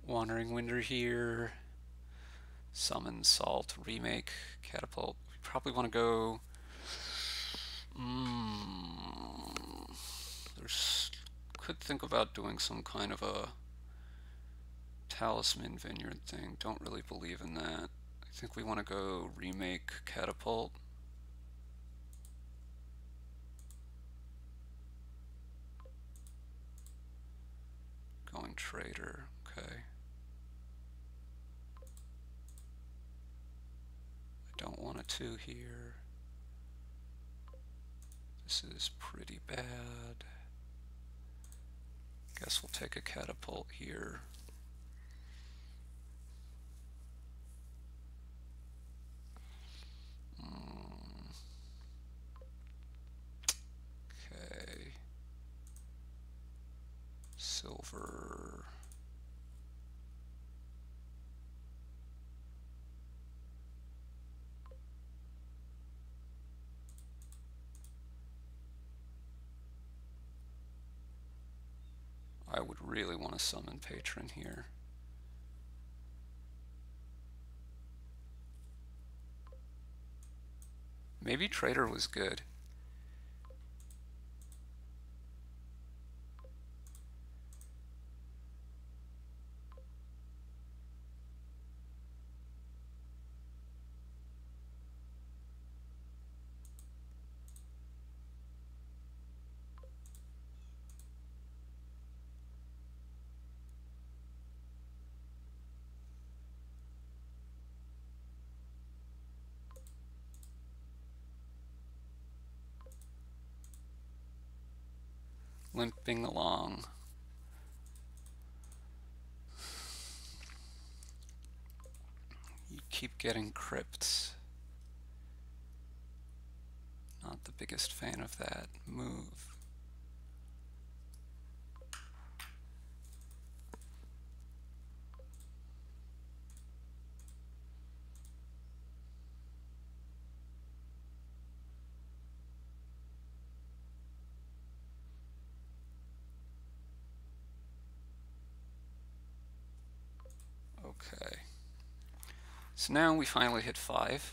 Wandering Winder here. Summon, Salt, Remake, Catapult. We probably want to go... There's... Could think about doing some kind of a Talisman Vineyard thing. Don't really believe in that. I think we want to go Remake, Catapult. Going Trader, okay. I don't want a 2 here. This is pretty bad. Guess we'll take a Catapult here. Okay. Silver. I would really want to summon Patron here. Maybe Trader was good. Limping along. You keep getting crypts. Not the biggest fan of that move. Okay. So now we finally hit 5.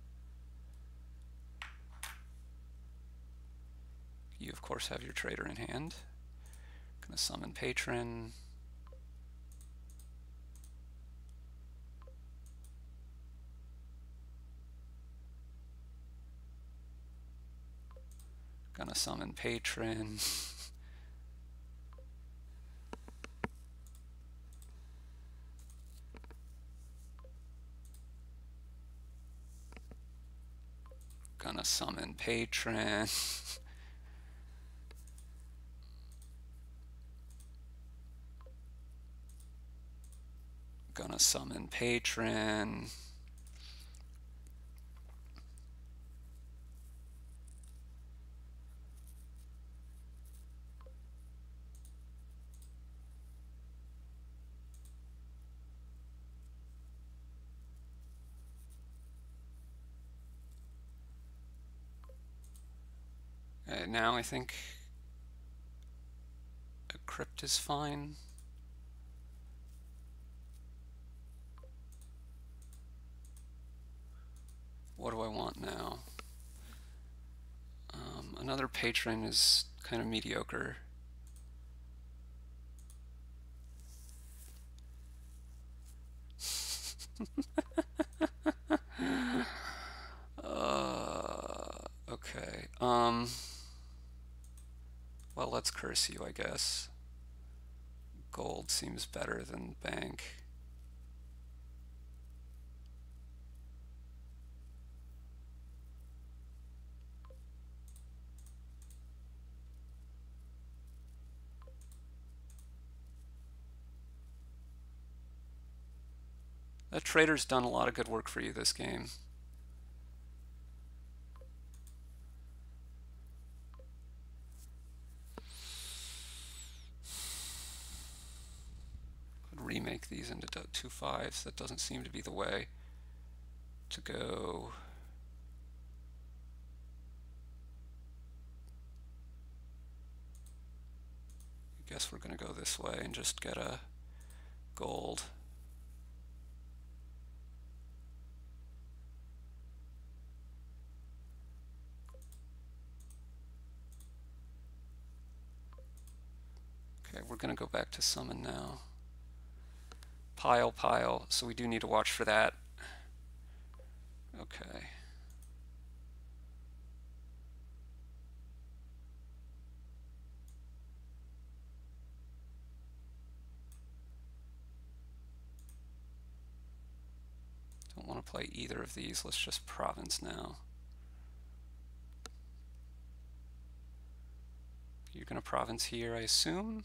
You of course have your Trader in hand. Gonna summon Patron. Gonna summon Patron. Gonna summon Patron. Gonna summon Patron. Now I think a crypt is fine. What do I want now? Another Patron is kind of mediocre. Okay. Well, let's curse you, I guess. Gold seems better than bank. That Trader's done a lot of good work for you this game. Could remake these into 2 5s. That doesn't seem to be the way to go. I guess we're going to go this way and just get a gold. Okay, we're gonna go back to summon now. Pile, so we do need to watch for that. Okay. Don't want to play either of these. Let's just province now. You're going to province here, I assume?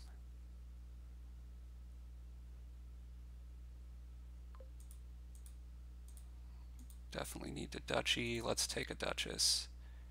Definitely need the duchy. Let's take a duchess.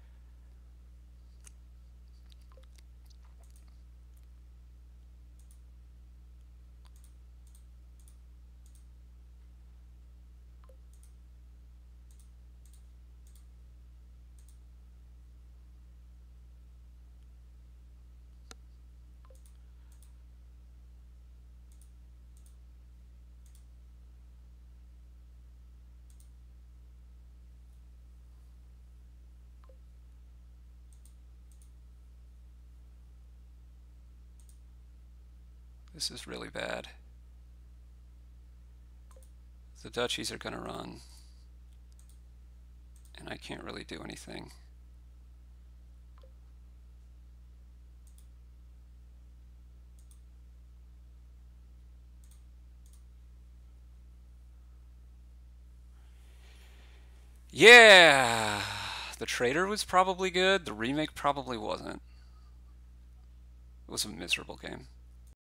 This is really bad. The duchies are going to run, and I can't really do anything. Yeah! The trader was probably good. The remake probably wasn't. It was a miserable game.